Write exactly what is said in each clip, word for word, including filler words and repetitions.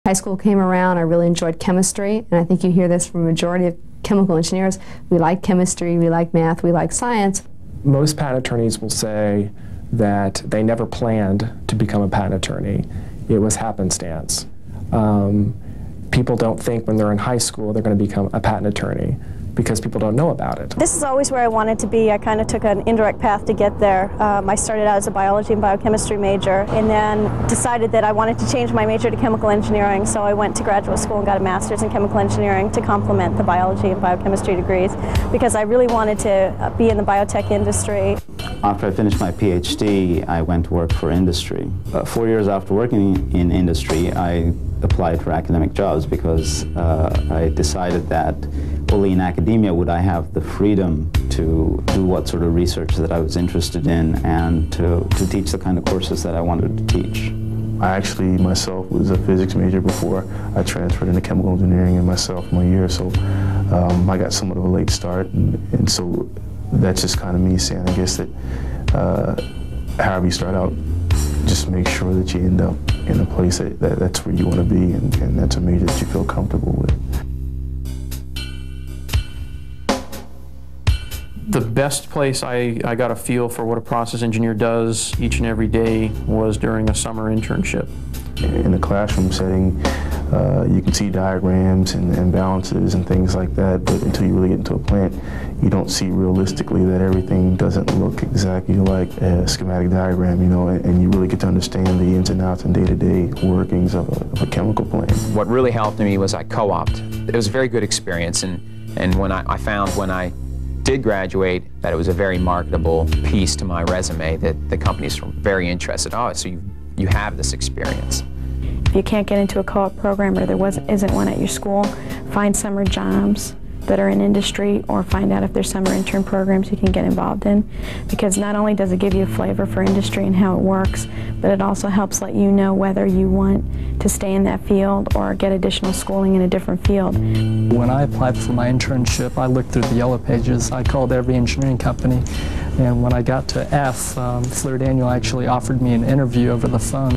High school came around, I really enjoyed chemistry, and I think you hear this from a majority of chemical engineers. We like chemistry, we like math, we like science. Most patent attorneys will say that they never planned to become a patent attorney. It was happenstance. Um, people don't think when they're in high school they're going to become a patent attorney, because people don't know about it. This is always where I wanted to be. I kind of took an indirect path to get there. Um, I started out as a biology and biochemistry major, and then decided that I wanted to change my major to chemical engineering, so I went to graduate school and got a master's in chemical engineering to complement the biology and biochemistry degrees, because I really wanted to be in the biotech industry. After I finished my PhD, I went to work for industry. Uh, four years after working in industry, I applied for academic jobs because uh, I decided that only in academia would I have the freedom to do what sort of research that I was interested in and to, to teach the kind of courses that I wanted to teach. I actually myself was a physics major before I transferred into chemical engineering in my sophomore year, so um, I got somewhat of a late start, and, and so that's just kind of me saying, I guess, that uh, however you start out, just make sure that you end up in a place that, that that's where you want to be, and, and that's a major that you feel comfortable with. The best place I, I got a feel for what a process engineer does each and every day was during a summer internship. In the classroom setting, uh, you can see diagrams and, and balances and things like that, but until you really get into a plant, you don't see realistically that everything doesn't look exactly like a schematic diagram, you know, and, and you really get to understand the ins and outs and day-to-day workings of a, of a chemical plant. What really helped me was I co-opted. It was a very good experience, and, and when I, I found when I did graduate that it was a very marketable piece to my resume, that the companies were very interested. Oh, so you, you have this experience. If you can't get into a co-op program or there wasn't, isn't one at your school, find summer jobs that are in industry, or find out if there's summer intern programs you can get involved in, because not only does it give you a flavor for industry and how it works, but it also helps let you know whether you want to stay in that field or get additional schooling in a different field. When I applied for my internship, I looked through the yellow pages. I called every engineering company, and when I got to F, um, Fleer Daniel actually offered me an interview over the phone.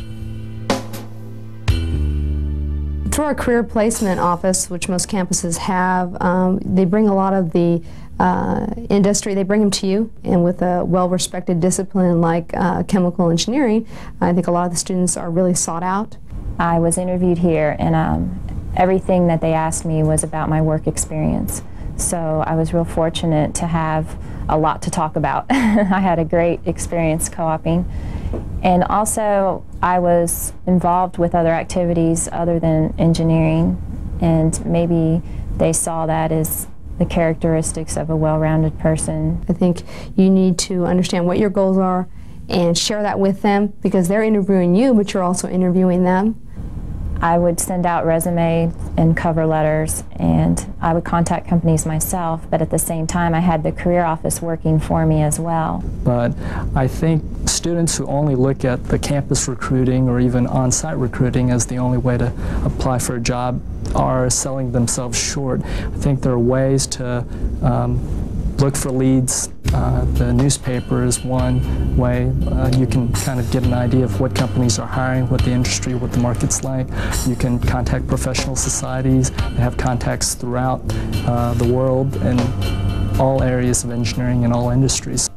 Through our career placement office, which most campuses have, um, they bring a lot of the uh, industry, they bring them to you, and with a well-respected discipline like uh, chemical engineering, I think a lot of the students are really sought out. I was interviewed here, and um, everything that they asked me was about my work experience. So I was real fortunate to have a lot to talk about. I had a great experience co-oping. And also, I was involved with other activities other than engineering, and maybe they saw that as the characteristics of a well-rounded person. I think you need to understand what your goals are and share that with them, because they're interviewing you, but you're also interviewing them. I would send out resumes and cover letters, and I would contact companies myself, but at the same time I had the career office working for me as well. But I think students who only look at the campus recruiting or even on-site recruiting as the only way to apply for a job are selling themselves short. I think there are ways to um, look for leads. Uh, the newspaper is one way. Uh, you can kind of get an idea of what companies are hiring, what the industry, what the market's like. You can contact professional societies. They have contacts throughout uh, the world in all areas of engineering and all industries.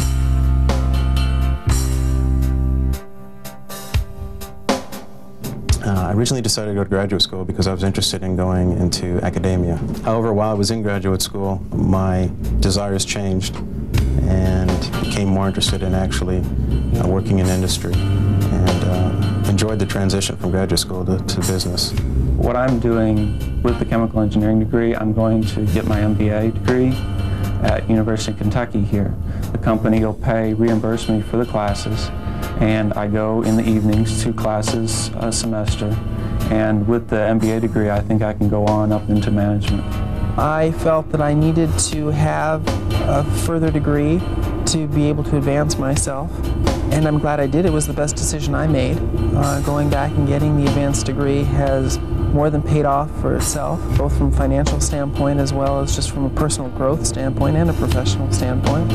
Uh, I originally decided to go to graduate school because I was interested in going into academia. However, while I was in graduate school, my desires changed and became more interested in actually uh, working in industry, and uh, enjoyed the transition from graduate school to, to business. What I'm doing with the chemical engineering degree, I'm going to get my M B A degree at University of Kentucky here. The company will pay, reimburse me for the classes, and I go in the evenings to classes a semester. And with the M B A degree, I think I can go on up into management. I felt that I needed to have a further degree to be able to advance myself, and I'm glad I did. It was the best decision I made. Uh, going back and getting the advanced degree has more than paid off for itself, both from a financial standpoint as well as just from a personal growth standpoint and a professional standpoint.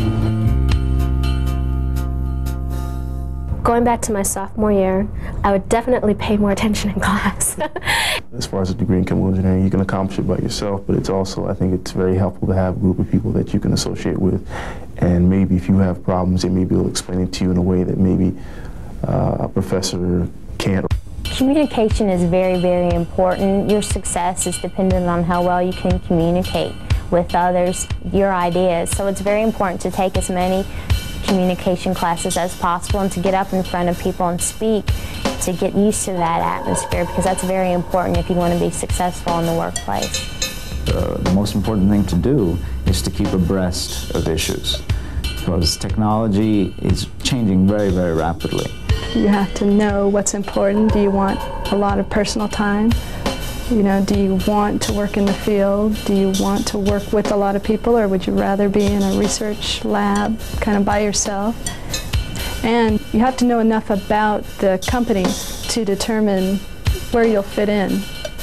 Going back to my sophomore year, I would definitely pay more attention in class. As far as a degree in chemical engineering, you can accomplish it by yourself, but it's also, I think it's very helpful to have a group of people that you can associate with, and maybe if you have problems, they may be able to explain it to you in a way that maybe uh, a professor can't. Communication is very, very important. Your success is dependent on how well you can communicate with others your ideas. So it's very important to take as many communication classes as possible and to get up in front of people and speak, to get used to that atmosphere, because that's very important if you want to be successful in the workplace. Uh, the most important thing to do is to keep abreast of issues, because technology is changing very, very rapidly. You have to know what's important. Do you want a lot of personal time? You know, do you want to work in the field? Do you want to work with a lot of people, or would you rather be in a research lab kind of by yourself? And you have to know enough about the company to determine where you'll fit in.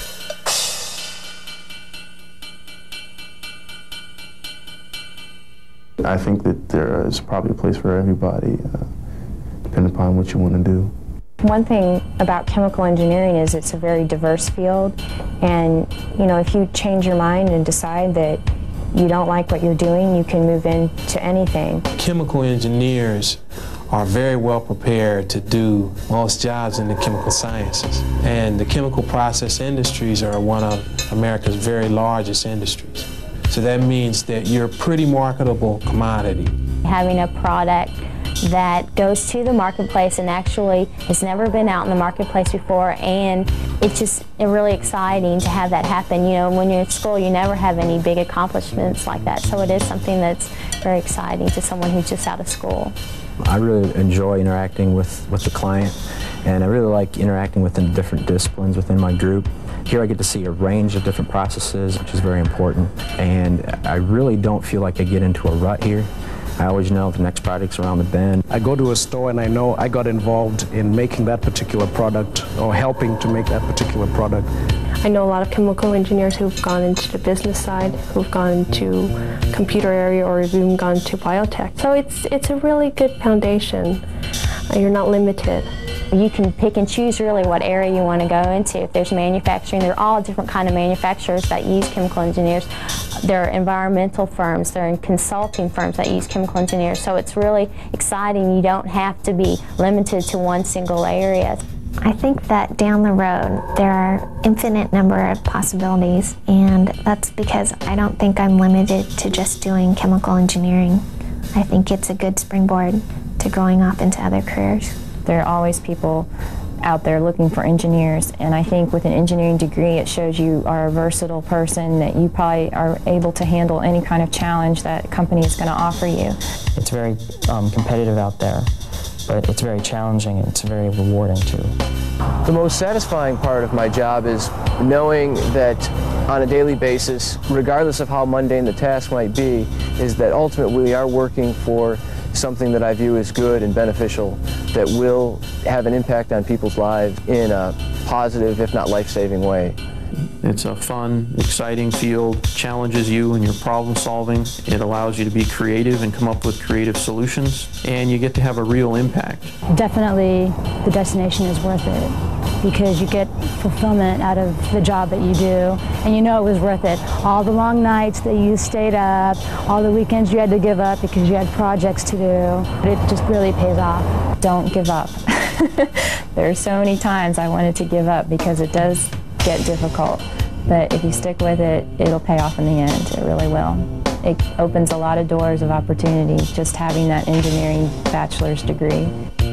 I think that there is probably a place for everybody, uh, depending upon what you want to do. One thing about chemical engineering is it's a very diverse field, and you know, if you change your mind and decide that you don't like what you're doing, you can move into anything. Chemical engineers are very well prepared to do most jobs in the chemical sciences, and the chemical process industries are one of America's very largest industries. So that means that you're a pretty marketable commodity. Having a product that goes to the marketplace and actually has never been out in the marketplace before, and it's just really exciting to have that happen. You know, when you're at school, you never have any big accomplishments like that, so it is something that's very exciting to someone who's just out of school. I really enjoy interacting with, with the client, and I really like interacting within different disciplines within my group. Here I get to see a range of different processes, which is very important, and I really don't feel like I get into a rut here. I always know the next project's around the bend. I go to a store and I know I got involved in making that particular product or helping to make that particular product. I know a lot of chemical engineers who've gone into the business side, who've gone into computer area, or even gone to biotech. So it's, it's a really good foundation. You're not limited. You can pick and choose really what area you want to go into. If there's manufacturing, there are all different kind of manufacturers that use chemical engineers. There are environmental firms, there are consulting firms that use chemical engineers. So it's really exciting. You don't have to be limited to one single area. I think that down the road there are infinite number of possibilities, and that's because I don't think I'm limited to just doing chemical engineering. I think it's a good springboard to going off into other careers. There are always people out there looking for engineers, and I think with an engineering degree it shows you are a versatile person, that you probably are able to handle any kind of challenge that a company is going to offer you. It's very um, competitive out there, but it's very challenging and it's very rewarding too. The most satisfying part of my job is knowing that on a daily basis, regardless of how mundane the task might be, is that ultimately we are working for something that I view as good and beneficial, that will have an impact on people's lives in a positive, if not life-saving way. It's a fun, exciting field, challenges you in your problem solving. It allows you to be creative and come up with creative solutions, and you get to have a real impact. Definitely the destination is worth it, because you get fulfillment out of the job that you do, and you know it was worth it. All the long nights that you stayed up, all the weekends you had to give up because you had projects to do, it just really pays off. Don't give up. There are so many times I wanted to give up because it does get difficult, but if you stick with it, it'll pay off in the end. It really will. It opens a lot of doors of opportunity, just having that engineering bachelor's degree.